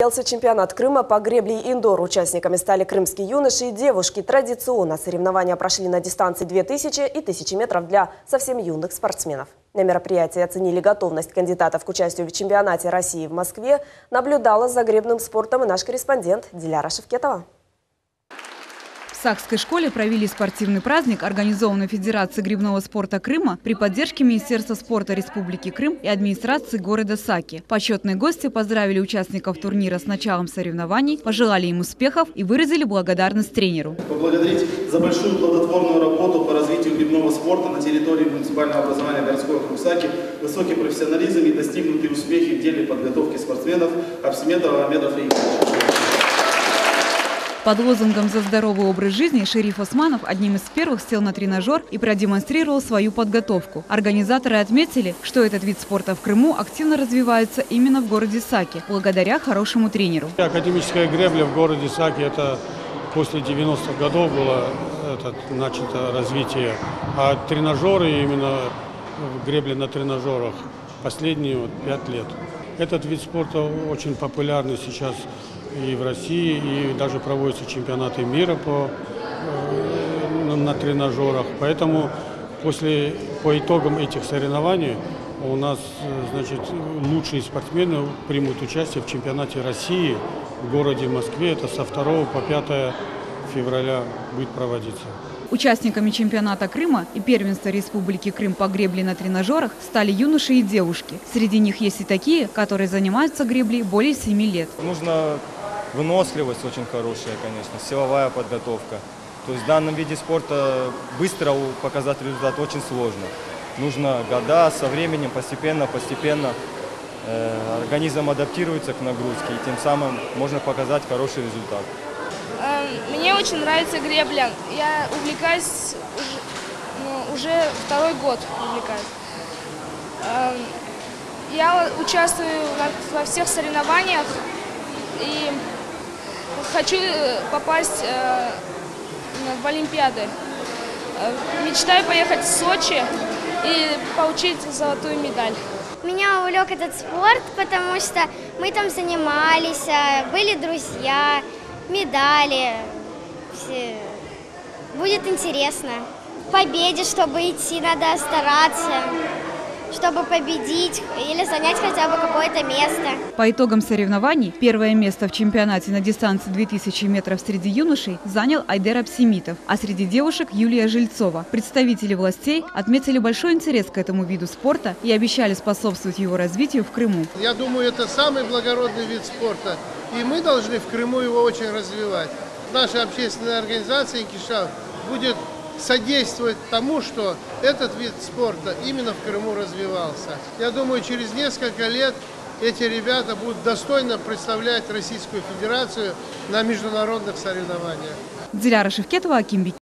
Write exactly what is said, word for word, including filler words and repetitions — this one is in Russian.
Состоялся чемпионат Крыма по гребле индор. Участниками стали крымские юноши и девушки. Традиционно соревнования прошли на дистанции две тысячи и тысяча метров для совсем юных спортсменов. На мероприятии оценили готовность кандидатов к участию в чемпионате России в Москве. Наблюдала за гребным спортом и наш корреспондент Диляра Шевкетова. В Сакской школе провели спортивный праздник, организованный Федерацией гребного спорта Крыма при поддержке Министерства спорта Республики Крым и администрации города Саки. Почетные гости поздравили участников турнира с началом соревнований, пожелали им успехов и выразили благодарность тренеру. Поблагодарить за большую плодотворную работу по развитию гребного спорта на территории муниципального образования городской округ Саки, высокий профессионализм и достигнутые успехи в деле подготовки спортсменов Апсиметова Амеда Фаиковича. Под лозунгом «За здоровый образ жизни» Шериф Османов одним из первых сел на тренажер и продемонстрировал свою подготовку. Организаторы отметили, что этот вид спорта в Крыму активно развивается именно в городе Саки, благодаря хорошему тренеру. Академическая гребля в городе Саки – это после девяностых годов было это, начато развитие, а тренажеры, именно гребли на тренажерах, последние вот, пять лет. Этот вид спорта очень популярный сейчас и в России, и даже проводятся чемпионаты мира по, э, на тренажерах. Поэтому после, по итогам этих соревнований у нас значит, лучшие спортсмены примут участие в чемпионате России в городе Москве. Это со второго по пятое февраля будет проводиться. Участниками чемпионата Крыма и первенства Республики Крым по гребле на тренажерах стали юноши и девушки. Среди них есть и такие, которые занимаются греблей более семи лет. Нужно выносливость очень хорошая, конечно, силовая подготовка. То есть в данном виде спорта быстро показать результат очень сложно. Нужно года, со временем, постепенно, постепенно э, организм адаптируется к нагрузке, и тем самым можно показать хороший результат. Мне очень нравится гребля. Я увлекаюсь уже, ну, уже второй год. Увлекаюсь. Я участвую во всех соревнованиях и хочу попасть в Олимпиады. Мечтаю поехать в Сочи и получить золотую медаль. Меня увлек этот спорт, потому что мы там занимались, были друзья, медали. Все. Будет интересно. К победе, чтобы идти, надо стараться, чтобы победить или занять хотя бы какое-то место. По итогам соревнований первое место в чемпионате на дистанции две тысячи метров среди юношей занял Айдер Апсимитов, а среди девушек Юлия Жильцова. Представители властей отметили большой интерес к этому виду спорта и обещали способствовать его развитию в Крыму. Я думаю, это самый благородный вид спорта, и мы должны в Крыму его очень развивать. Наша общественная организация «Инкишаф» будет содействовать тому, что этот вид спорта именно в Крыму развивался. Я думаю, через несколько лет эти ребята будут достойно представлять Российскую Федерацию на международных соревнованиях. Диляра Шевкетова, Аким Бекиров.